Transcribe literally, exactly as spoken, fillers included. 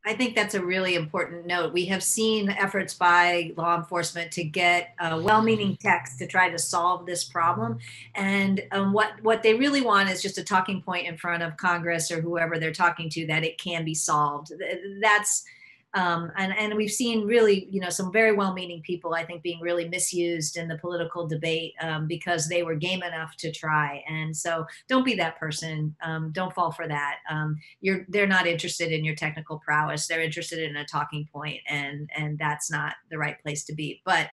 I think that's a really important note. We have seen efforts by law enforcement to get uh, well-meaning texts to try to solve this problem, and um, what what they really want is just a talking point in front of Congress or whoever they're talking to that it can be solved. That's um, and and we've seen really, you know, some very well-meaning people, I think, being really misused in the political debate um, because they were game enough to try. And so, don't be that person. Um, don't fall for that. Um, you're they're not interested in your technical prowess. They're interested in a talking point, and and that's not the right place to be. But